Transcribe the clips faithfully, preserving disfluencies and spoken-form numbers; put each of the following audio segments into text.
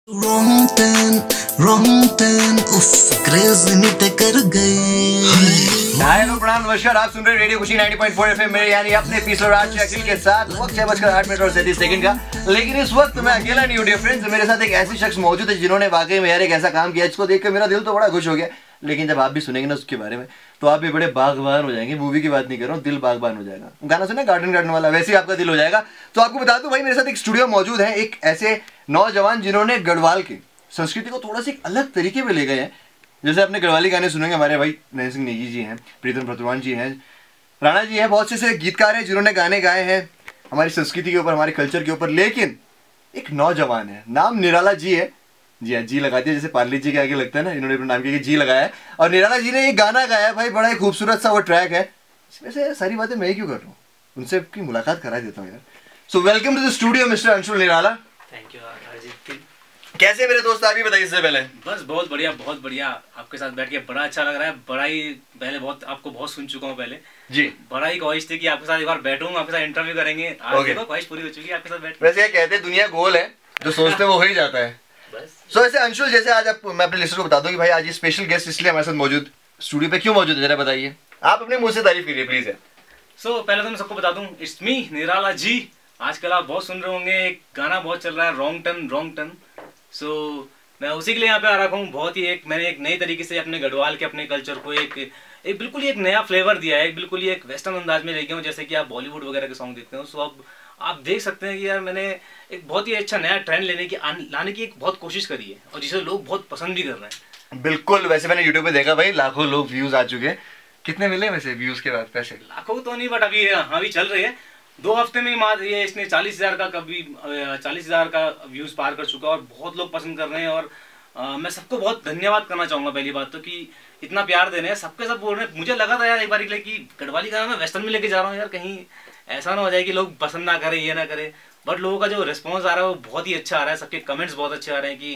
Wrong turn, wrong turn, उफ क्रेज नित कर गए। हाय हेलो प्रणाम नमस्कार, आप सुन रहे radio Khushi ninety point four FM मेरे यानी अपने एपिसोड आज अखिल के साथ। वक्त छह बजकर आठ मिनट और सैंतीस सेकंड का, लेकिन इस वक्त मैं अकेला नहीं हूँ डियर फ्रेंड्स। मेरे साथ एक ऐसी शख्स मौजूद है जिन्होंने वाकई में यार एक ऐसा काम किया जिसको देख कर मेरा दिल तो बड़ा खुश हो गया। लेकिन जब आप भी सुनेंगे ना उसके बारे में तो आप भी बड़े बागबान हो जाएंगे। मूवी की बात नहीं कर रहा हूँ, दिल बागबान हो जाएगा। गाना सुना गार्डन गार्डन वाला, वैसे ही आपका दिल हो जाएगा। तो आपको बता दूं भाई, मेरे साथ एक स्टूडियो मौजूद है, एक ऐसे नौजवान जिन्होंने गढ़वाल की संस्कृति को थोड़ा सा एक अलग तरीके में ले गए हैं। जैसे आपने गढ़वाली गाने सुनेंगे, हमारे भाई नयन सिंह नेगी जी हैं, प्रीतम प्रतवान जी हैं, राणा जी हैं, बहुत से ऐसे गीतकार हैं जिन्होंने गाने गाए हैं हमारी संस्कृति के ऊपर, हमारे कल्चर के ऊपर। लेकिन एक नौजवान है, नाम निराला जी है। जी हाँ, जी लगाती है, जैसे पार्ले जी के आगे लगता है ना, इन्होंने अपने नाम के जी लगाया है। और निराला जी ने एक गाना गाया है भाई, बड़ा ही खूबसूरत सा वो ट्रैक है। इसमें से सारी बातें मैं ही क्यों कर रहा हूँ, उनसे की मुलाकात करा देता हूँ यार। So welcome to the studio mister Anshul Nirala. Thank you Arijit. कैसे मेरे दोस्त, आप ही बताइए इससे पहले। बस बहुत बढ़िया बहुत बढ़िया, आपके साथ बैठ के बड़ा अच्छा लग रहा है। बड़ा ही पहले बहुत आपको बहुत सुन चुका हूँ पहले जी। बड़ा ही ख्वाहिश थी कि आपके साथ एक बार बैठूं, आपके साथ इंटरव्यू करेंगे। आज देखो ख्वाहिश पूरी हो चुकी है आपके साथ बैठ। वैसे कहते हैं दुनिया गोल है, जो सोचते वो हो ही जाता है। बस सो so, ऐसे अंशुल, जैसे आज आप, मैं अपने लिस्टर को बता दूं कि भाई आज ये स्पेशल गेस्ट इसलिए हमारे साथ मौजूद स्टूडियो पे क्यों मौजूद है, जरा बताइए। आप अपने मुंह से तारीफ कीजिए प्लीज है। सो so, पहले तो मैं सबको बता दूं, इट्स मी निराला जी। आजकल आप बहुत सुन रहे होंगे, एक गाना बहुत चल रहा है, wrong turn wrong turn. So मैं उसी के लिए यहाँ पे आ रखा हूँ। बहुत ही एक मैंने एक नई तरीके से अपने गढ़वाल के अपने कल्चर को एक एक बिल्कुल ही एक नया फ्लेवर दिया है, एक बिल्कुल ही एक वेस्टर्न अंदाज में ले गया हूँ, जैसे कि आप बॉलीवुड वगैरह के सॉन्ग देखते हो। सो अब आप देख सकते हैं कि यार मैंने एक बहुत ही अच्छा नया ट्रेंड लेने की लाने की एक बहुत कोशिश करी है, और जिसे लोग बहुत पसंद भी कर रहे हैं। बिल्कुल, वैसे मैंने यूट्यूब पे देखा भाई, लाखों लोग व्यूज आ चुके हैं। कितने मिले वैसे व्यूज के बाद पैसे? लाखों तो नहीं, बट अभी हाँ अभी चल रही है। दो हफ्ते में मात्र ये इसने चालीस हजार का कभी चालीस हजार का व्यूज पार कर चुका, और बहुत लोग पसंद कर रहे हैं। और आ, मैं सबको बहुत धन्यवाद करना चाहूंगा पहली बात तो, कि इतना प्यार दे रहे हैं, सबके सब बोल रहे हैं। मुझे लगा था यार एक बार के लिए कि गढ़वाली गाना मैं वेस्टर्न में लेके जा रहा हूँ यार, कहीं ऐसा ना हो जाए कि लोग पसंद ना करें, ये ना करें। बट लोगों का जो रिस्पॉन्स आ रहा है वो बहुत ही अच्छा आ रहा है, सबके कमेंट्स बहुत अच्छे आ रहे हैं कि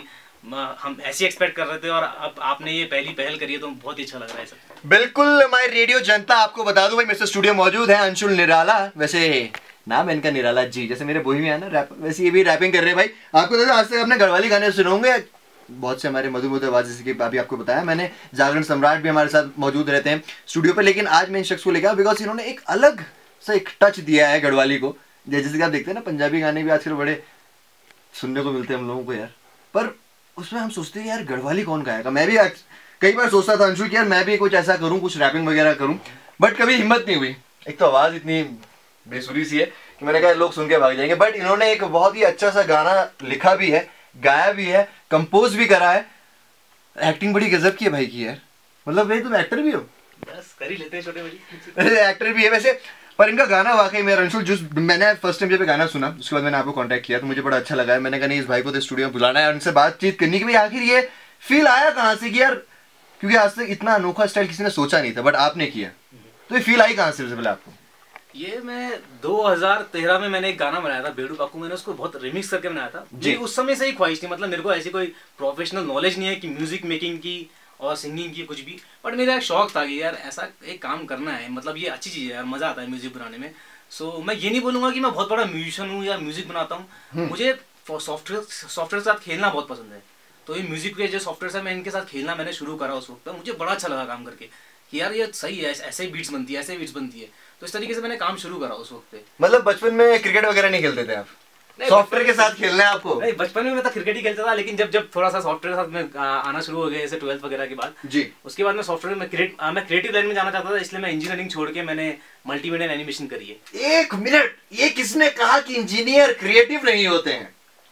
हम ऐसी एक्सपेक्ट कर रहे थे, और अब आपने ये पहली पहल करी है तो बहुत ही अच्छा लग रहा है सब। बिल्कुल हमारी रेडियो जनता, आपको बता दूं भाई मेरे स्टूडियो मौजूद है अंशुल निराला। वैसे नाम इनका निराला जी, जैसे मेरे बोही में है ना रैप, वैसे ये भी रैपिंग कर रहे हैं भाई। आपको तो आज तक अपने गढ़वाली गाने सुनोगे, बहुत से हमारे मधुर मधुर आवाज, जैसे कि अभी आपको बताया मैंने, जागरण सम्राट भी हमारे साथ मौजूद रहते हैं स्टूडियो पे। लेकिन आज मैं इन शख्स को लेकर आया बिकॉज इन्होंने एक अलग सा एक टच दिया है गढ़वाली को। जैसे कि आप देखते हैं ना, पंजाबी गाने भी आजकल बड़े सुनने को मिलते हैं हम लोगों को यार, पर उसमें हम सोचते हैं यार गढ़वाली कौन गाएगा। मैं भी कई बार सोचता था अंशुल कि यार मैं भी कुछ ऐसा करूँ, कुछ रैपिंग वगैरह करूँ, बट कभी हिम्मत नहीं हुई। एक तो आवाज़ इतनी बेसुरी सी है कि मैंने कहा लोग सुन के भाग जाएंगे। बट इन्होंने एक बहुत ही अच्छा सा गाना लिखा भी है, गाया भी है, कंपोज भी करा है, एक्टिंग बड़ी गजब की है भाई की यार। मतलब भाई तुम एक्टर भी हो, बस कर ही लेते हैं छोटे बड़ी एक्टर भी है वैसे। पर इनका गाना वाकई में अंशुल, जो मैंने फर्स्ट टाइम जब गाना सुना उसके बाद मैंने आपको कांटेक्ट किया तो मुझे बड़ा अच्छा लगा है। मैंने कहा नहीं, इस भाई को तो स्टूडियो में बुलाना है और उनसे बातचीत करनी कि भाई आखिर ये फील आया कहाँ से कि यार, क्योंकि आज तक इतना अनोखा स्टाइल किसी ने सोचा नहीं था, बट आपने किया, तो ये फील आई कहाँ से सबसे पहले आपको? ये मैं दो हज़ार तेरह में मैंने एक गाना बनाया था बेड़ू बाकू, मैंने उसको बहुत रिमिक्स करके बनाया था जी। उस समय से ही ख्वाहिश थी, मतलब मेरे को ऐसी कोई प्रोफेशनल नॉलेज नहीं है कि म्यूजिक मेकिंग की और सिंगिंग की कुछ भी, बट मेरा एक शौक था कि यार ऐसा एक काम करना है, मतलब ये अच्छी चीज़ है यार, मज़ा आता है म्यूजिक बनाने में। सो so, मैं ये नहीं बोलूँगा कि मैं बहुत बड़ा म्यूजिशियन हूँ या म्यूजिक बनाता हूँ, मुझे सॉफ्टवेयर सॉफ्टवेयर के साथ खेलना बहुत पसंद है। तो ये म्यूजिक के जो सॉफ्टवेयर है मैं इनके साथ खेलना मैंने शुरू करा उस वक्त, मुझे बड़ा अच्छा लगा काम करके कि यार ये सही है, ऐसे ही बीट्स बनती है, ऐसे बीट्स बनती है। तो इस तरीके से मैंने काम शुरू करा उस वक्त। मतलब बचपन में क्रिकेट वगैरह नहीं खेलते थे आप? सॉफ्टवेयर के साथ खेलना है आपको? नहीं, बचपन में मैं तो क्रिकेट ही खेलता था, लेकिन जब जब थोड़ा सा सॉफ्टवेयर के साथ में आना शुरू हो गया, जैसे ट्वेल्थ वगैरह के बाद जी, उसके बाद मैं सॉफ्टवेयर में क्रिएट मैं क्रिएटिव लाइन में जाना चाहता था, इसलिए मैं इंजीनियरिंग छोड़ के मैंने मल्टीमीडिया एनिमेशन करी है। एक मिनट, ये किसने कहा कि इंजीनियर क्रिएटिव नहीं होते हैं?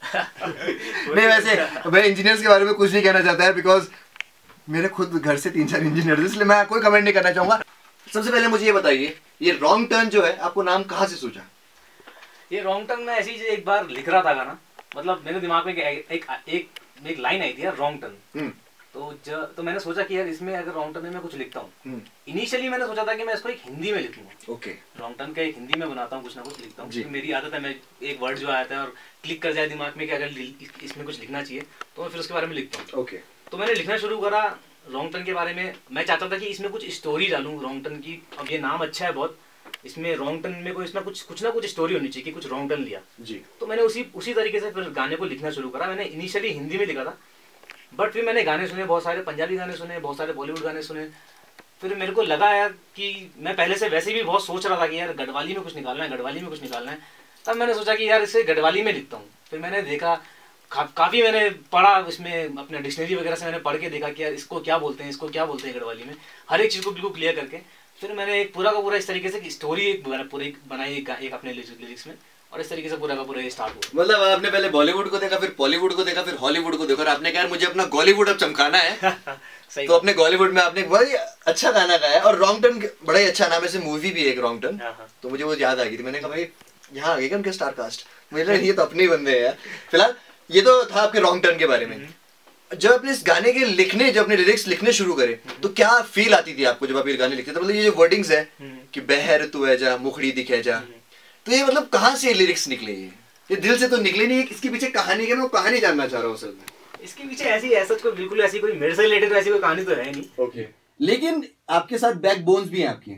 नहीं वैसे मैं इंजीनियर्स के बारे में कुछ नहीं कहना चाहता है, बिकॉज मेरे खुद घर से तीन चार इंजीनियर हैं, इसलिए मैं कोई कमेंट नहीं करना चाहूंगा। सबसे पहले मुझे ये बताइए, ये रॉन्ग टर्न जो है आपको नाम कहाँ से सूझा? ये रॉन्ग टर्न में ऐसी एक बार लिख रहा था गाना, मतलब मेरे दिमाग में एक एक एक, एक लाइन आई थी यार, रॉन्ग टर्न। तो ज, तो मैंने सोचा कि यार इसमें अगर रॉन्ग टर्न में मैं कुछ लिखता हूँ, इनिशियली मैंने सोचा था कि मैं इसको एक हिंदी में लिखूंगा। ओके, रॉन्ग टर्न का एक हिंदी में बनाता हूँ, कुछ ना कुछ लिखता हूँ। मेरी आदत है, मैं एक वर्ड जो आता है और क्लिक कर जाए दिमाग में कि अगर इसमें कुछ लिखना चाहिए तो मैं फिर उसके बारे में लिखता हूँ। ओके, तो मैंने लिखना शुरू करा रॉन्ग टर्न के बारे में। मैं चाहता था कि इसमें कुछ स्टोरी डालूं रॉन्ग टर्न की। अब ये नाम अच्छा है बहुत, इसमें रॉन्ग टर्न में कोई इसमें कुछ कुछ ना कुछ स्टोरी होनी चाहिए कि कुछ रॉन्ग टर्न लिया जी। तो मैंने उसी उसी तरीके से फिर गाने को लिखना शुरू करा। मैंने इनिशियली हिंदी में लिखा था, बट फिर मैंने गाने सुने, बहुत सारे पंजाबी गाने सुने, बहुत सारे बॉलीवुड गाने सुने। फिर मेरे को लगा यार कि मैं पहले से वैसे भी बहुत सोच रहा था कि यार गढ़वाली में कुछ निकालना है, गढ़वाली में कुछ निकालना है। तब मैंने सोचा कि यार इसे गढ़वाली में लिखता हूँ। फिर मैंने देखा, का, काफ़ी मैंने पढ़ा, इसमें अपने डिक्शनरी वगैरह से मैंने पढ़ के देखा कि यार इसको क्या बोलते हैं, इसको क्या बोलते हैं गढ़वाली में, हर एक चीज़ को बिल्कुल क्लियर करके फिर मैंने एक पूरा का पूरा इस तरीके से स्टोरी एक पूरी बनाई एक, एक अपने लिरिक्स में, और इस तरीके से पूरा का पूरा स्टार्ट हुआ। मतलब आपने पहले बॉलीवुड को देखा, फिर बॉलीवुड को देखा, फिर हॉलीवुड को देखा, और आपने कहा मुझे अपना बॉलीवुड अब चमकाना है। सही तो अपने बॉलीवुड में आपने बड़ी अच्छा गाना गाया, और रॉन्ग टर्न बड़ा ही अच्छा नाम है, से मूवी भी एक रॉन्ग टर्न, तो मुझे वो याद आ गई थी। मैंने कहा भाई यहाँ आ गए क्या उनके स्टार कास्ट, मुझे ये तो अपने ही बंदे हैं। फिलहाल ये तो था आपके रॉन्ग टर्न के बारे में। जब अपने इस गाने के लिखने, जब अपने लिरिक्स लिखने शुरू करे, तो क्या फील आती थी आपको जब आप ये गाने लिखते थे? मतलब ये जो वर्डिंग्स है कि बहर तू है जा, मुखड़ी दिखे जा, तो ये मतलब कहाँ से लिरिक्स निकले? ये ये दिल से तो निकले नहीं है, इसके पीछे कहानी है, मैं वो कहानी जानना चाह रहा हूँ असल में। इसके पीछे ऐसी ऐसा कोई बिल्कुल ऐसी कोई मेरे से रिलेटेड ऐसी कोई कहानी तो है नहीं। ओके, लेकिन आपके साथ बैक बोन्स भी हैं आपकी,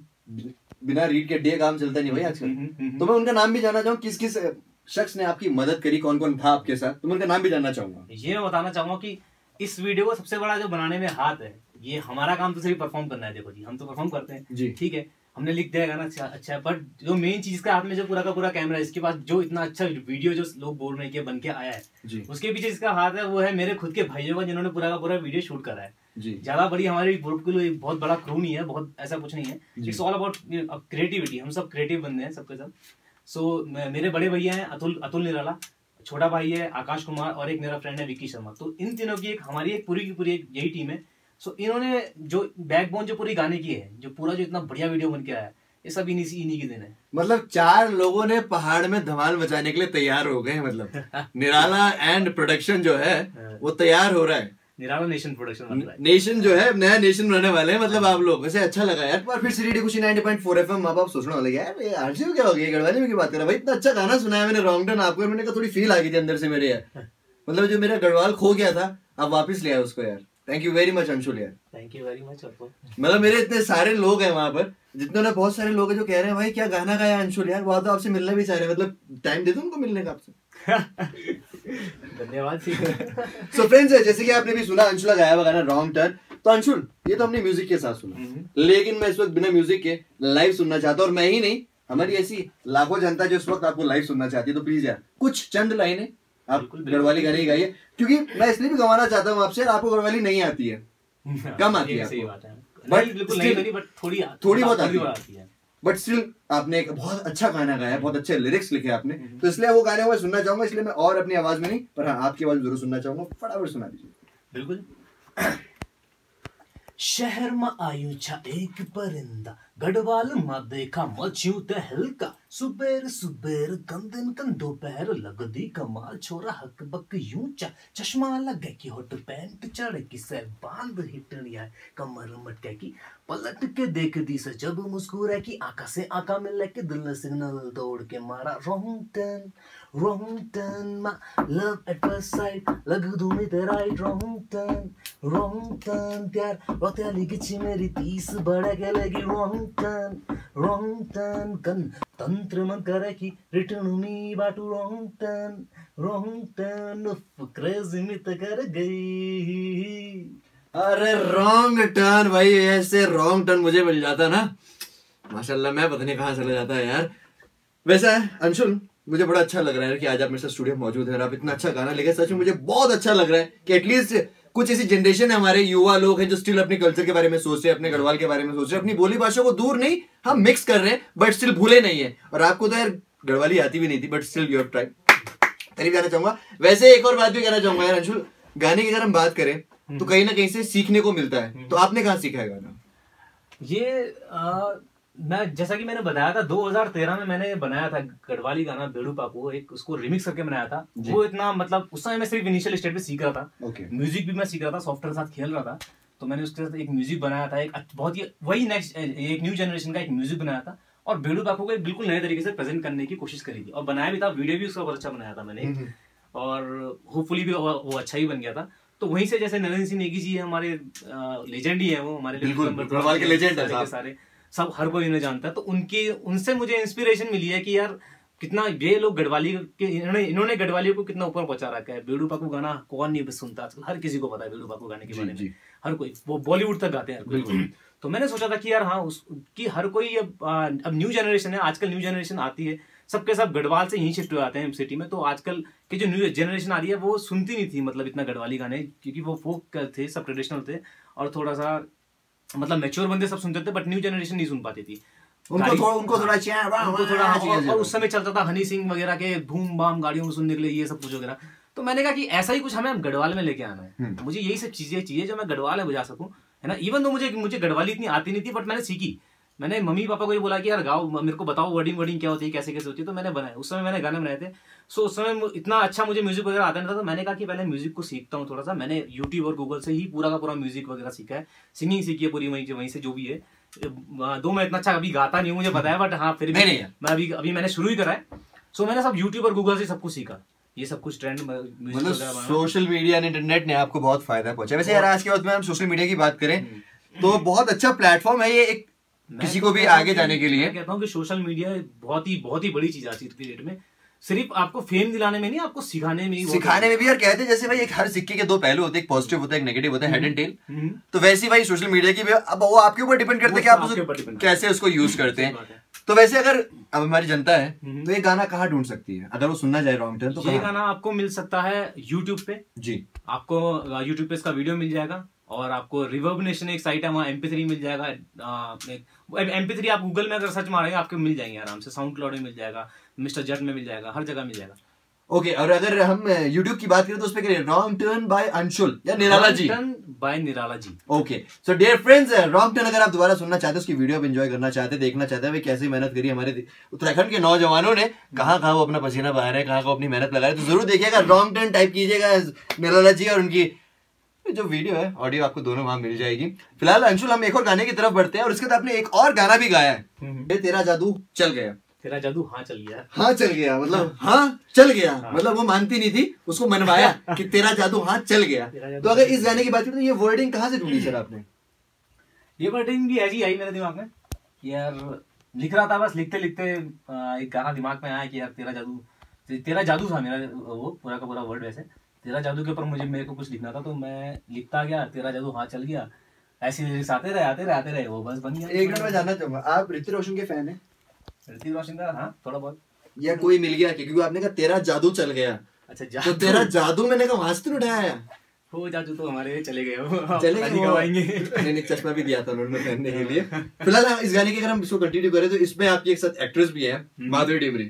बिना रीड के डे काम चलता नहीं भाई आजकल। तो मैं उनका नाम भी जानना चाहूँ, किस किस शख्स ने आपकी मदद करी, कौन कौन था आपके साथ, तो मैं उनका नाम भी जानना चाहूंगा। ये मैं बताना चाहूंगा कि इस वीडियो को सबसे बड़ा जो बनाने में हाथ है, ये हमारा काम तो सिर्फ परफॉर्म करना है। देखो जी, हम तो परफॉर्म करते हैं जी, ठीक है, हमने लिख दिया गाना अच्छा अच्छा है, बट जो मेन चीज का हाथ में जो पूरा का पूरा कैमरा है, इसके पास जो इतना अच्छा वीडियो जो लोग बोल रहे हैं कि बन के आया है जी, उसके पीछे जिसका हाथ है वो है मेरे खुद के भाइयों का, जिन्होंने पूरा का पूरा वीडियो शूट करा है जी। ज्यादा बड़ी हमारी बहुत बड़ा क्रू नहीं है, बहुत ऐसा कुछ नहीं है, इट्स ऑल अबाउट क्रिएटिविटी। हम सब क्रिएटिव बंदे हैं सबके सब। सो so, मेरे बड़े भैया हैं अतुल अतुल निराला, छोटा भाई है आकाश कुमार, और एक मेरा फ्रेंड है विक्की शर्मा। तो इन तीनों की एक हमारी एक पूरी की पूरी एक यही टीम है। सो so, इन्होंने जो बैकबोन जो पूरी गाने की है, जो पूरा जो इतना बढ़िया वीडियो बन के आया है, ये सब इन्हीं इन्हीं के दिन है। मतलब चार लोगों ने पहाड़ में धमाल मचाने के लिए तैयार हो गए। मतलब निराला एंड प्रोडक्शन जो है वो तैयार हो रहा है। निराला नेशन प्रोडक्शन बन रहा है। नेशन जो है नया नेशन बनाने वाले हैं। मतलब आप लोग वैसे अच्छा लगा यार। पर फिर सी radio Khushi ninety point four FM मां बाप सोचने वाले यार ये आरसी क्या हो गया, गढ़वाली में की बात कर रहा भाई, इतना अच्छा गाना सुनाया मैंने रॉन्ग टर्न आपको, मैंने कहा थोड़ी फील आ गई थी अंदर से मेरे यार। मतलब जो मेरा गढ़वाल खो गया था आप वापस ले आए उसको यार। Thank you very much Anshul यार, थैंक यू वेरी मच आपको। मतलब मेरे इतने सारे लोग हैं वहां पर, जितने ना बहुत सारे लोग हैं जो कह रहे हैं भाई क्या गाना गाया अंशुल यार, वो तो आपसे मिलना भी चाह रहे हैं। मतलब टाइम दे दो उनको मिलने का आपसे। धन्यवाद। सो फ्रेंड्स, जैसे कि आपने भी सुना अंशुल गाया हुआ गाना रॉन्ग टर्न। तो अंशुल ये तो हमने म्यूजिक के साथ सुना, लेकिन मैं इस वक्त बिना म्यूजिक के लाइव सुनना चाहता हूँ, और मैं ही नहीं हमारी ऐसी लाखों जनता जो इस वक्त आपको लाइव सुनना चाहती है। तो प्लीज यार कुछ चंद लाइनें आप गढ़वाली गाने ही गाइए, क्योंकि मैं इसलिए भी गवाना चाहता हूँ आपसे, आपको गढ़वाली नहीं आती है, कम आती है आपको, थोड़ी थोड़ी बहुत आती है, बट स्टिल आपने एक बहुत अच्छा गाना गाया, बहुत अच्छे लिरिक्स लिखे आपने, तो इसलिए वो गाने मैं सुनना चाहूंगा। इसलिए मैं और अपनी आवाज में नहीं, पर हाँ आपकी आवाज जरूर सुनना चाहूंगा। फटाफट सुना दीजिए। बिल्कुल। शहर में आयु छा एक परिंदा, गढ़वाल में देखा मच्यू तहलका, सुबेर सुबेर गंदन कन दोपहर लगदी कमाल, छोरा हक बक यूं चा, चश्मा लगे की होट पैंट चढ़ की से बांध हिटनिया, कमर मटके की पलट के देख दी से जब मुस्कुरा की, आंखा से आंखा मिल के दिल ने सिग्नल दौड़ के मारा, रॉन्ग टर्न रॉन्ग टर्न मा लव एट फर्स्ट साइट, लग दूं मैं तेरा रॉन्ग टर्न रॉन्ग टर्न प्यार रोते लिखी मेरी तीस बड़ा के लगी, रॉन्ग टर्न रॉन्ग टर्न कन तंत्र मन करे की रिटर्न मी बाटू, wrong turn wrong turn crazy मित कर गई। अरे रॉन्ग टर्न भाई, ऐसे रॉन्ग टर्न मुझे मिल जाता ना माशाल्लाह, मैं पता नहीं कहाँ चला जाता है यार। वैसा अंशुल मुझे बड़ा अच्छा लग रहा है कि आज आप मेरे साथ स्टूडियो में मौजूद हैं और आप इतना अच्छा गाना लिखे। सच में मुझे बहुत अच्छा लग रहा है कि एटलीस्ट कुछ ऐसी जनरेशन है, हमारे युवा लोग हैं जो स्टिल अपने कल्चर के बारे में सोच रहे हैं, अपने गढ़वाल के बारे में सोच रहे हैं, अपनी बोली भाषा को दूर नहीं हम मिक्स कर रहे हैं, बट स्टिल भूले नहीं है। और आपको तो यार गढ़वाली आती भी नहीं थी, but still you have tried. तारीफ करना चाहूंगा। वैसे एक और बात भी कहना चाहूंगा यार अंशुल, गाने की अगर हम बात करें तो कहीं ना कहीं से सीखने को मिलता है, तो आपने कहाँ सीखा है गाना? ये आ, मैं जैसा कि मैंने बताया था दो हज़ार तेरह में मैंने बनाया था गढ़वाली गाना बेड़ू पापू, एक उसको रिमिक्स करके बनाया था। वो इतना मतलब उस समय मैं सिर्फ इनिशियल स्टेज पे सीख रहा था, okay. म्यूजिक भी मैं सीख रहा था, सॉफ्टवेयर के साथ खेल रहा था, तो मैंने उसके साथ एक म्यूजिक बनाया था, एक बहुत ही वही नेक्स्ट एक न्यू जनरेशन का एक म्यूजिक बनाया था, और बेड़ू पापू को एक बिल्कुल नए तरीके से प्रेजेंट करने की कोशिश करी थी, और बनाया भी था, वीडियो भी उसका बहुत अच्छा बनाया था मैंने, और होपफुली भी वो अच्छा ही बन गया था। तो वहीं से जैसे नरेंद्र सिंह नेगी जी हमारे लेजेंड ही है, वो हमारे गढ़वाल के लेजेंड है सारे। सब हर कोई इन्हें जानता है, तो उनकी उनसे मुझे इंस्पिरेशन मिली है कि यार कितना ये लोग गढ़वाली के इन्होंने इन्होंने गढ़वालियों को कितना ऊपर पहुंचा रखा है। बेड़ू पाकू गाना कौन नहीं सुनता आजकल, हर किसी को पता है बेड़ू पाकू गाने के बारे में, हर कोई, वो बॉलीवुड तक गाते हैं हर कोई। तो मैंने सोचा था कि यार हाँ उस कि हर कोई अब अब न्यू जनरेशन है, आजकल न्यू जनरेशन आती है, सबके सब गढ़वाल से यहीं शिफ्ट हो जाते हैं सिटी में। तो आजकल की जो न्यू जनरेशन आ रही है वो सुनती नहीं थी मतलब इतना गढ़वाली गाने, क्योंकि वो फोक थे, सब ट्रेडिशनल थे और थोड़ा सा मतलब मैच्योर बंदे सब सुनते थे, बट न्यू जनरेशन नहीं सुन पाती थी। उनको थोड़ा उनको थोड़ा उनको थोड़ा और, और उस समय चलता था हनी सिंह वगैरह के धूम बाम गाड़ियों में सुनने के लिए ये सब कुछ वगैरह। तो मैंने कहा कि ऐसा ही कुछ हमें गढ़वाल में लेके आना है, मुझे यही सब चीजें चाहिए जो मैं गढ़वाल में बजा सकूं, है ना। इवन तो मुझे मुझे गढ़वाली इतनी आती नहीं थी, बट मैंने सीखी। मैंने मम्मी पापा को ये बोला कि यार गाओ, मेरे को बताओ वर्डिंग वर्डिंग क्या होती है, कैसे कैसे होती है, तो मैंने बनाया। उस समय मैंने गाने बनाए थे। सो उस समय इतना अच्छा मुझे म्यूजिक वगैरह आता नहीं था, तो मैंने कहा कि पहले म्यूजिक को सीखता हूँ थोड़ा सा। मैंने यूट्यूब और गूगल से ही पूरा का पूरा म्यूजिक वगैरह सीखा है, सिंगिंग सीखी है पूरी वहीं वहीं से जो भी है। दो मैं इतना अच्छा अभी गाता नहीं हूँ मुझे पता है, बट हाँ फिर भी मैं अभी अभी मैंने शुरू ही करा है। सो मैंने सब यूट्यूब और गूगल से सब कुछ सीखा, ये सब कुछ ट्रेंड मतलब सोशल मीडिया एंड इंटरनेट ने आपको बहुत फायदा पहुंचा। वैसे यार आज के वक्त में हम सोशल मीडिया की बात करें तो बहुत अच्छा प्लेटफॉर्म है ये एक किसी को भी आगे जाने के लिए। कहता हूँ कि सोशल मीडिया बहुत ही बहुत ही बड़ी चीज आज की डेट में, सिर्फ आपको फेम दिलाने में नहीं, आपको सिखाने में सिखाने में भी। यार कहते हैं जैसे भाई एक हर सिक्के के दो पहलू होते हैं, एक पॉजिटिव होता है एक नेगेटिव होता है, हेड एंड टेल। तो वैसे भाई सोशल मीडिया की भी अब वो आपके ऊपर डिपेंड करता है कि आप उसे कैसे उसको यूज करते हैं। तो वैसे अगर अब हमारी जनता है तो ये गाना कहाँ ढूंढ सकती है अगर वो सुनना चाहे रॉन्ग टर्न? तो ये गाना आपको मिल सकता है यूट्यूब पे जी, आपको यूट्यूब पे इसका वीडियो मिल जाएगा, और आपको रिवर्ब नेशन एक साइट है वहाँ एम पी थ्री मिल जाएगा। एम पी थ्री आप गूगल में अगर सर्च मारेंगे आपको मिल जाएंगे आराम से, साउंड क्लाउड में मिल जाएगा, मिस्टर जट में मिल जाएगा, हर जगह मिल जाएगा। ओके okay, और अगर हम YouTube की बात करें तो उस पे करें रॉन्ग टर्न बाय अंशुल या Nirala ji, bye Nirala ji. Okay so dear friends, wrong turn अगर आप दोबारा सुनना चाहते हैं, उसकी वीडियो आप एंजॉय करना चाहते हैं, देखना चाहते हैं भाई कैसे मेहनत करी हमारे उत्तराखंड के नौजवानों ने, कहाँ कहाँ वो अपना पसीना बहा रहे हैं, कहाँ कहाँ अपनी मेहनत लगा रहे हैं, तो जरूर देखिएगा। रॉन्ग टर्न टाइप कीजिएगा निराला जी और उनकी जो वीडियो है ऑडियो आपको दोनों वहां मिल जाएगी। फिलहाल अंशुल हम एक और गाने की तरफ बढ़ते हैं और उसके बाद आपने एक और गाना भी गाया है, तेरा जादू चल गया। तेरा जादू हाँ चल गया, हाँ चल गया मतलब हाँ चल गया हाँ। मतलब वो मानती नहीं थी, उसको मनवाया कि तेरा जादू हाँ चल गया। तो अगर इस गाने की बात करें तो ये वर्डिंग कहाँ से ढूंढी सर आपने? ये वर्डिंग भी ऐसी आई मेरे दिमाग में, यार लिख रहा था, बस लिखते लिखते एक गाना दिमाग में आया कि यार तेरा जादू, तेरा जादू था मेरा वो पूरा का पूरा वर्ड। वैसे तेरा जादू के ऊपर मुझे मेरे को कुछ लिखना था, तो मैं लिखता गया तेरा जादू हाँ चल गया, ऐसे लिरिक्स आते रहे आते रहे आते रहे वो बस बन गया। एक मिनट में जानना चाहूंगा, आप ऋतिक रोशन के फैन हैं? ऋतिक रोशन का हाँ थोड़ा बहुत, या कोई मिल गया क्योंकि आपने कहा तेरा जादू चल गया। अच्छा जादू। तो तेरा जादू मैंने कहा वहां से तो उठाया वो जादू तो हमारे चले गए, वो चले गए। मैंने चश्मा भी दिया था उन्होंने पहनने के लिए। फिलहाल इस गाने की अगर हम इसको कंटिन्यू करें तो इसमें आपकी एक साथ एक्ट्रेस भी है माधुरी डिमरी,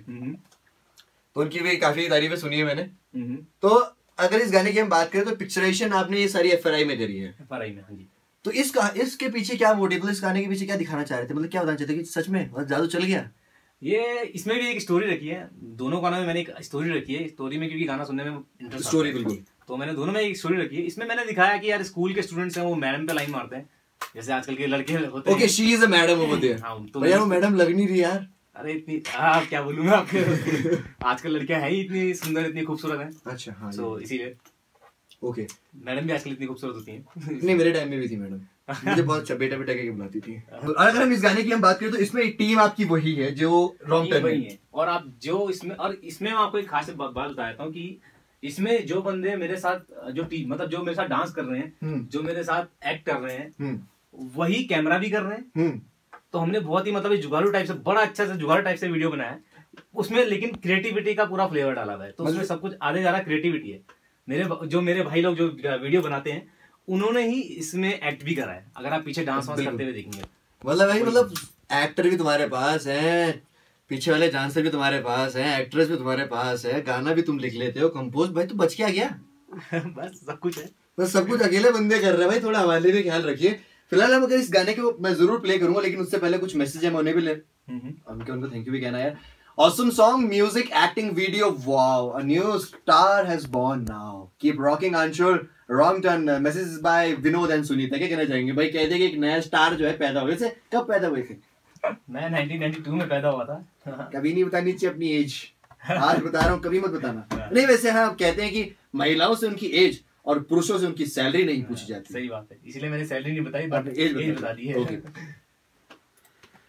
तो उनकी भी काफी तारीफें सुनी है मैंने। तो अगर इस गाने की हम बात करें तो पिक्चराइजेशन आपने ये सारी एफ आर आई में करी है। एफ आर आई में हाँ जी। तो इस इसके पीछे क्या मोटिव, इस गाने के पीछे क्या दिखाना चाह रहे थे, मतलब क्या बताना चाहते कि सच में जादू चल गया? ये इसमें भी एक स्टोरी रखी है, दोनों गानों में मैंने एक स्टोरी रखी है। स्टोरी में क्योंकि गाना सुनने में इंटरेस्ट स्टोरी बिल्कुल, तो मैंने दोनों में एक स्टोरी रखी है। इसमें मैंने दिखाया कि यार स्कूल के स्टूडेंट्स हैं वो मैडम पे लाइन मारते हैं, जैसे आजकल के लड़के होते हैं। Okay she is a madam over there. हां तो यार वो मैडम लग नहीं रही यार। अरे इतनी आप क्या बोलूं मैं आपके आजकल लड़कियां है ही इतनी सुंदर इतनी खूबसूरत हैं। अच्छा हां सो इसीलिए ओके मैडम भी आजकल इतनी खूबसूरत होती हैं। नहीं मेरे टाइम में भी थी मैडम, मुझे बहुत अच्छा बेटा बेटा के बुलाती थी। अगर हम इस गाने की हम बात करें तो इसमें टीम आपकी वही है जो रॉन्ग टर्न में है, और आप जो इसमें और इसमें मैं आपको एक खास बात बताता हूँ कि इसमें जो बंदे मेरे साथ जो टीम मतलब जो मेरे साथ डांस कर रहे हैं, जो मेरे साथ एक्ट कर रहे हैं, वही कैमरा भी कर रहे हैं। तो हमने बहुत ही मतलब जुगाड़ू टाइप से बड़ा अच्छा से जुगाड़ू टाइप से वीडियो बनाया उसमें, लेकिन क्रिएटिविटी का पूरा फ्लेवर डाला हुआ है। तो उसमें सब कुछ आधे ज्यादा क्रिएटिविटी है। मेरे जो मेरे भाई लोग जो वीडियो बनाते हैं उन्होंने ही इसमें एक्ट भी करा है, अगर आप पीछे डांस वांस करते हुए देखेंगे। मतलब भाई मतलब एक्टर भी तुम्हारे पास है, पीछे वाले डांसर भी तुम्हारे पास है, एक्ट्रेस भी तुम्हारे पास है, गाना भी तुम लिख लेते हो, कंपोज भाई तो बच क्या गया। बस सब कुछ है, बस सब कुछ अकेले बंदे कर रहे हैं भाई, थोड़ा हमारे भी ख्याल रखिए। फिलहाल हम अगर इस गाने को मैं जरूर प्ले करूंगा, लेकिन उससे पहले कुछ मैसेज है मैं उन्हें भी ले उनके उनको थैंक यू भी कहना है। Awesome song, music, acting, video, wow! A new star has born now. Keep rocking, Anshul. Wrong turn. Message by Vinod and Sunita. क्या कहना चाहेंगे भाई? कहते हैं कि एक नया स्टार जो है पैदा हुए थे, कब पैदा हुए थे? मैं नाइनटीन नाइंटी टू में पैदा हुआ था। कभी नहीं बतानी चाहिए अपनी एज, आज बता रहा हूँ, कभी मत बताना। नहीं वैसे हाँ कहते हैं कि महिलाओं से उनकी एज और पुरुषों से उनकी सैलरी नहीं पूछी जाती। सही बात है, इसीलिए मैंने सैलरी नहीं बताई, एज बता दी है।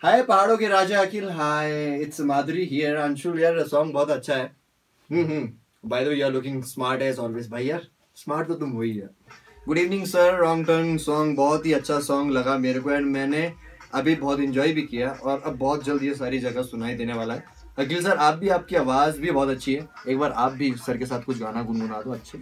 हाय पहाड़ों के राजा Akhil, hi it's Madhuri here. Anshul यार सॉन्ग बहुत अच्छा है। Hmm hmm by the way you are looking smart as always. भाई यार स्मार्ट तो तुम वही है। Good evening sir, wrong turn song बहुत ही अच्छा सॉन्ग लगा मेरे को एंड मैंने अभी बहुत इंजॉय भी किया और अब बहुत जल्द ये सारी जगह सुनाई देने वाला है। अखिल सर आप भी, आपकी आवाज भी बहुत अच्छी है, एक बार आप भी सर के साथ कुछ गाना गुनगुना दो अच्छे।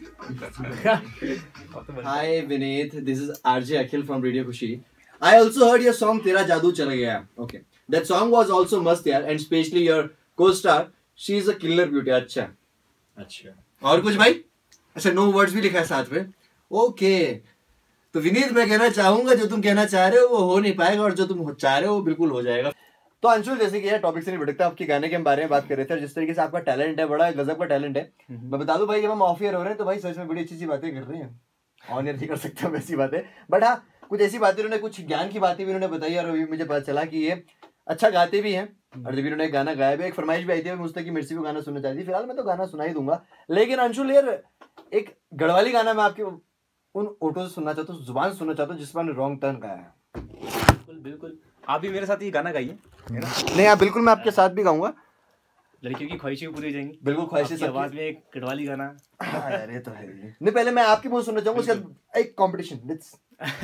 Hi Vineet, this is RJ Akhil from radio Khushi. I also heard your song तेरा जादू चला गया। Okay, that song was also must यार and especially your co-star, she is a killer beauty। अच्छा अच्छा और कुछ भाई? अच्छा no words भी लिखा है साथ में। Okay, तो विनीत मैं कहना चाहूंगा जो तुम कहना चाह रहे हो वो हो नहीं पाएगा और जो तुम चाह रहे हो वो बिल्कुल हो जाएगा। तो अंशुल जैसे कि यार टॉपिक से नहीं भटकता, आपके गाने के बारे में बात कर रहे थे, जिस तरीके से आपका टैलेंट है, बड़ा गजब का टैलेंट है। मैं बता दूं भाई जब हम ऑफ ईयर हो रहे हैं तो भाई सच में बड़ी अच्छी अच्छी बातें कर रहे हैं। ऑन ईयर नहीं कर सकते वैसी बातें, बट हाँ कुछ ऐसी बातें उन्होंने, कुछ ज्ञान की बातें भी उन्होंने बताई और अभी मुझे पता चला कि ये अच्छा गाते भी हैं। और जब इन्होंने गाना गाया भी, एक फरमाइश भी आई थी मुझसे कि मेरे से भी गाना सुनना चाहती थी। फिलहाल मैं तो गाना सुना ही दूंगा, लेकिन अंशुल यार एक गढ़वाली गाना मैं आपके उन ऑटो से सुनना चाहता हूँ, जुबान सुनना चाहता हूँ जिस पर रॉन्ग टर्न गाया है। बिल्कुल बिल्कुल, आप भी मेरे साथ ये गाना गाइए। नहीं आप बिल्कुल, मैं आपके साथ भी गाऊंगा। लड़कियों की ख्वाहिशें पूरी हो जाएंगी। बिल्कुल ख्वाहिशें सब आवाज में एक गढ़वाली गाना। हाँ यार ये तो है। नहीं पहले मैं आपकी मुंह सुनना चाहूंगा, उसके बाद एक कंपटीशन। लेट्स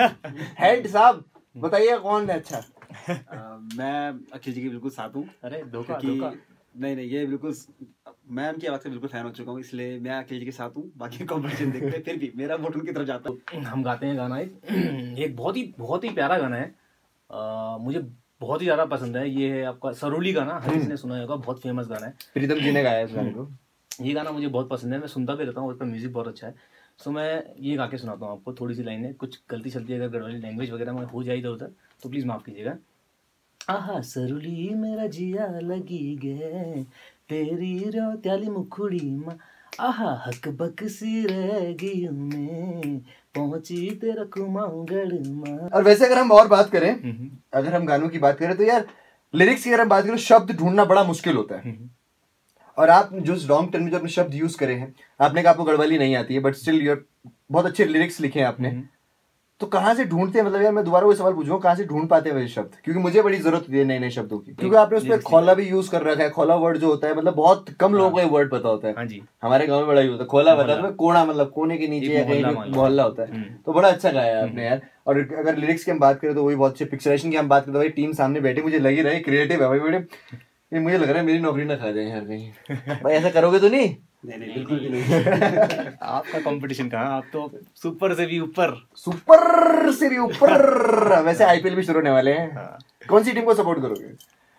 हेड साहब बताइए कौन है अच्छा। uh, मैं अखिल जी के बिल्कुल साथ हूँ। अरे धोखा क्योंकि धोखा नहीं नहीं ये बिल्कुल, मैं उनकी आवाज़ का बिल्कुल फैन हो चुका हूँ, इसलिए मैं अखिल जी के साथ हूँ। बाकी कंपटीशन देखते हैं, फिर भी मेरा वोट उनकी तरफ जाता है। हम गाते हैं गाना, एक एक बहुत ही बहुत ही प्यारा गाना है। आ, मुझे बहुत ही ज्यादा पसंद है। ये है आपका सरोली गाना, हर किसी ने सुना होगा, बहुत फेमस गाना है। प्रीतम जी ने गाया इस गाने को। ये गाना मुझे बहुत पसंद है, मैं सुनता भी रहता हूँ, उसका म्यूजिक बहुत अच्छा है। सो मैं ये गा के सुनाता हूँ आपको थोड़ी सी लाइनें। कुछ गलती चलती है अगर गढ़वाली लैंग्वेज वगैरह में हो जाए इधर उधर तो प्लीज़ माफ़ कीजिएगा। आहा सरुली मेरा जिया लगी गे तेरी रोत्याली मुखड़ी माँ, आहा हक बक सी रह गई मैं पहुंची तेरा कुमाऊंगढ़ माँ। और वैसे अगर हम और बात करें, अगर हम गानों की बात करें तो यार लिरिक्स की अगर हम बात करें, शब्द ढूंढना बड़ा मुश्किल होता है। और आप जो लॉन्ग टर्म में जो अपने शब्द यूज करे हैं, आपने कहा आपको गढ़वाली नहीं आती है बट स्टिल यूर बहुत अच्छे लिरिक्स लिखे हैं आपने, तो कहाँ से ढूंढते हैं? मतलब यार मैं दोबारा वो सवाल पूछूंगा, कहाँ से ढूंढ पाते हैं वही शब्द? क्योंकि मुझे बड़ी जरूरत होती है नए नए शब्दों की, क्योंकि आपने उस पर खोला भी यूज कर रखा है। खोला वर्ड जो होता है, मतलब बहुत कम लोगों को ये वर्ड पता होता है। हाँ जी, हमारे गाँव में बड़ा यूज होता है खोला। बता दो कोना, मतलब कोने के नीचे या कहीं मोहल्ला होता है। तो बड़ा अच्छा गाया है आपने यार। और अगर लिरिक्स की हम बात करें तो वही बहुत अच्छे। पिक्चराइजेशन की हम बात करें तो भाई टीम सामने बैठे, मुझे लगी रहे क्रिएटिव है भाई बड़े। ये मुझे लग रहा है मेरी नौकरी ना खा जाए यार कहीं। भाई ऐसा करोगे तो नहीं? नहीं नहीं बिल्कुल भी नहीं। आपका कंपटीशन कहाँ, आप तो सुपर से भी ऊपर। सुपर से भी ऊपर। वैसे आईपीएल भी शुरू होने वाले हैं, कौन सी टीम को सपोर्ट करोगे?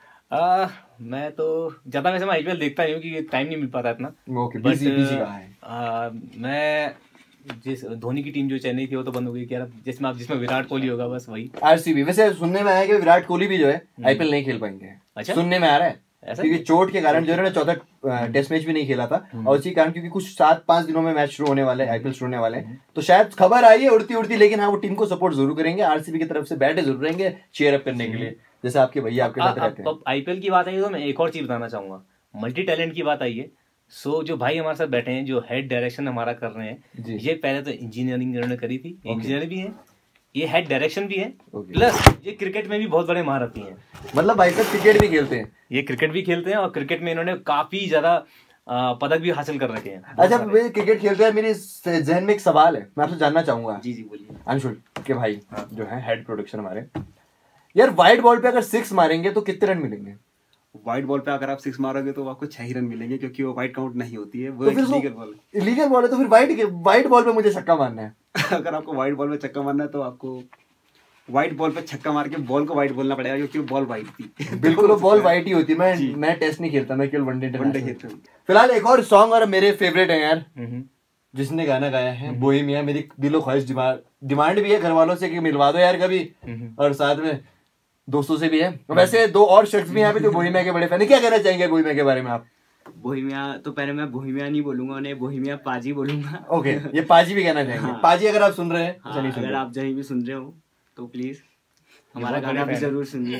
आ, मैं तो ज्यादा वैसे मैं आईपीएल देखता नहीं हूँ क्योंकि टाइम नहीं मिल पाता इतना। ओके, बिजी बिजी कहाँ है? आ, मैं जिस धोनी की टीम जो चेन्नई थी वो तो बंद हो गई क्या, जिसमें आप जिसमें विराट कोहली होगा बस वही। आरसीबी। वैसे सुनने में आया कि विराट कोहली भी जो है आईपीएल नहीं खेल पाएंगे। अच्छा, सुनने में आ रहा है क्योंकि चोट के कारण जो है ना चौथा टेस्ट मैच भी नहीं खेला था, और उसी कारण क्योंकि कुछ सात पांच दिनों में मैच शुरू होने वाले हैं, आईपीएल शुरू होने वाले हैं, तो शायद खबर आई है उड़ती उड़ती, लेकिन हाँ वो टीम को सपोर्ट जरूर करेंगे। आरसीबी की तरफ से बैठे जरूर रहेंगे चीयर अप करने के लिए, जैसे आपके भैया आपके साथ रहते हैं। आईपीएल की बात आई तो मैं एक और चीज बताना चाहूंगा, मल्टी टैलेंट की बात आई है। सो जो भाई हमारे साथ बैठे हैं, जो हेड डायरेक्शन हमारा कर रहे हैं, ये पहले तो इंजीनियरिंग इन्होंने करी थी, इंजीनियर भी है, ये हेड डायरेक्शन भी है, प्लस ये क्रिकेट में भी बहुत बड़े महारथी हैं। मतलब भाई साहब क्रिकेट भी खेलते हैं? ये क्रिकेट भी खेलते हैं और क्रिकेट में इन्होंने काफी ज्यादा पदक भी हासिल कर रखे हैं। अच्छा वे क्रिकेट खेलते हैं, मेरे जहन में एक सवाल है, मैं आपसे जानना चाहूंगा। जी जी बोलिए। अंशुल के भाई जो है हेड प्रोडक्शन हमारे, यार वाइट बॉल पे अगर सिक्स मारेंगे तो कितने रन मिलेंगे? व्हाइट बॉल पे अगर आप सिक्स मारोगे तो आपको छह ही रन मिलेंगे, क्योंकि वो व्हाइट काउंट नहीं होती है, वो तो एक लीगल बॉल है। लीगल बॉल है तो फिर व्हाइट व्हाइट बॉल पे मुझे छक्का मारना है। अगर आपको व्हाइट बॉल पे छक्का मारना है तो आपको व्हाइट बॉल पे छक्का मार के बॉल को व्हाइट बोलना पड़ेगा, क्योंकि बॉल व्हाइट थी। बिल्कुल वो बॉल व्हाइट ही होती है। मैं मैं टेस्ट नहीं खेलता, मैं केवल वनडे वनडे खेलता हूँ। फिलहाल एक और सॉन्ग और मेरे फेवरेट है यार, जिसने गाना गाया है बोहेमिया। मेरी दिलो ख्वाहिश डिमांड भी है घर वालों से कि मिलवा दो यार कभी, और साथ में दोस्तों से भी है। वैसे दो और शख्स भी यहाँ पे जो बोहेमिया के बड़े फैन है। क्या कहना चाहेंगे बोहेमिया के बारे में आप? बोहेमिया तो पहले मैं बोहेमिया नहीं बोलूंगा, उन्हें बोहेमिया पाजी बोलूंगा। ओके, ये पाजी भी कहना चाहेंगे। हाँ। पाजी अगर आप सुन रहे हैं, हाँ, अच्छा नहीं सुन अगर रहे, आप जहीं भी सुन रहे हो तो प्लीज हमारा गाना भी जरूर सुनिए।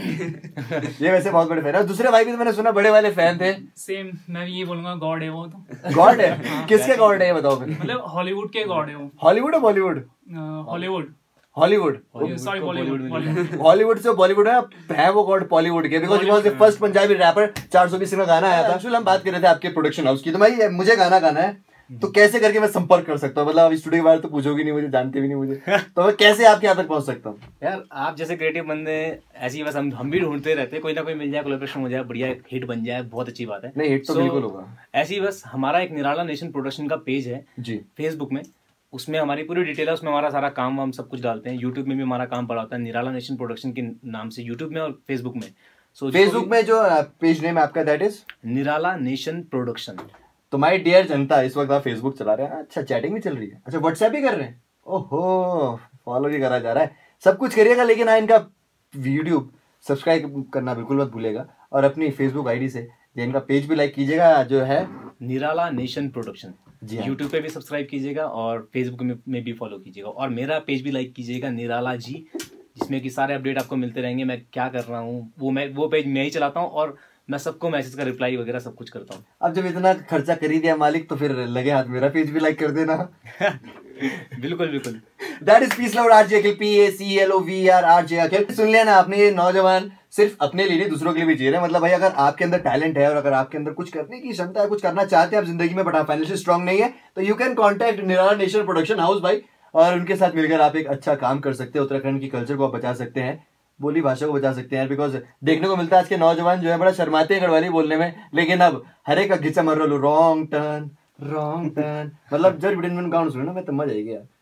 ये वैसे बहुत बड़े फैन है। दूसरे भाई भी तो मैंने सुना बड़े वाले फैन थे। सेम मैं भी ये बोलूंगा, गॉड है वो तो। गॉड है? किसके गॉड है ये बताओ फिर। मतलब हॉलीवुड के गॉड है वो। हॉलीवुड है Bollywood? Hollywood. Hollywood sorry Bollywood Hollywood से बॉलीवुड में है वो गॉड बॉलीवुड के, because he was the first Punjabi rapper. चार सौ बीस का गाना आया था। एक्चुअली हम बात कर रहे थे आपके प्रोडक्शन हाउस की, तो भाई मुझे गाना गाना है तो कैसे करके मैं संपर्क कर सकता हूँ? मतलब अभी स्टूडियो के बारे तो पूछोगी नहीं, मुझे जानते भी नहीं मुझे, तो मैं कैसे आपके यहाँ तक पहुँच सकता हूँ? यार आप जैसे क्रिएटिव बंदे ऐसे ही बस हम हम भी ढूंढते रहते हैं, कोई ना कोई मिल जाए, कोलैबोरेशन हो जाए, बढ़िया हिट बन जाए, बहुत अच्छी बात है। नहीं हिट तो So, बिल्कुल होगा। ऐसे ही बस हमारा एक निराला नेशन प्रोडक्शन का पेज है जी फेसबुक में, उसमें हमारी पूरी डिटेल है, उसमें हमारा सारा काम हम सब कुछ डालते हैं। यूट्यूब में भी हमारा काम पड़ा होता है निराला नेशन प्रोडक्शन के नाम से, यूट्यूब में और फेसबुक में। सो फेसबुक में जो पेज नेम है आपका that is Nirala nation production. तो माय डियर जनता, इस वक्त आप फेसबुक चला रहे हैं, अच्छा चैटिंग भी चल रही है, अच्छा व्हाट्सएप भी कर रहे हैं, ओहो फॉलो भी करा जा रहा है, सब कुछ करिएगा, लेकिन हाँ इनका वीडियो सब्सक्राइब करना बिल्कुल मत भूलेगा, और अपनी फेसबुक आईडी से इनका पेज भी लाइक कीजिएगा जो है निराला नेशन प्रोडक्शन। जी हाँ। यूट्यूब पे भी सब्सक्राइब कीजिएगा और फेसबुक में, में भी फॉलो कीजिएगा, और मेरा पेज भी लाइक कीजिएगा निराला जी, जिसमें कि सारे अपडेट आपको मिलते रहेंगे, मैं क्या कर रहा हूँ वो मैं वो पेज मैं ही चलाता हूँ, और मैं सबको मैसेज का रिप्लाई वगैरह सब कुछ करता हूँ। अब जब इतना खर्चा कर ही दिया मालिक, तो फिर लगे हाथ मेरा पेज भी लाइक कर देना। बिल्कुल बिल्कुल। That is peace lover RJ Akhil, P A C L O V R RJ Akhil. सुन लिया ना आपने, ये नौजवान सिर्फ अपने लिए नहीं दूसरों के लिए भी जी रहे हैं। मतलब भाई अगर आपके अंदर टैलेंट है और अगर आपके अंदर कुछ करने की क्षमता है, कुछ करना चाहते हैं आप जिंदगी में, बट आप फाइनेंशियल स्ट्रांग नहीं है, तो you can contact Nirala nation production house भाई, और उनके साथ मिलकर आप एक अच्छा काम कर सकते हैं। उत्तराखंड की कल्चर को आप बचा सकते हैं, बोली भाषा को बचा सकते हैं, बिकॉज देखने को मिलता है आज के नौजवान जो है बड़ा शर्माते हैं गढ़वाली बोलने में, लेकिन अब हर एक घिचा मर लो रॉन्ग टर्न रॉन्ग टर्न, मतलब जब बिडन गाउन सुनो ना मैं तो मजा आएगी यार।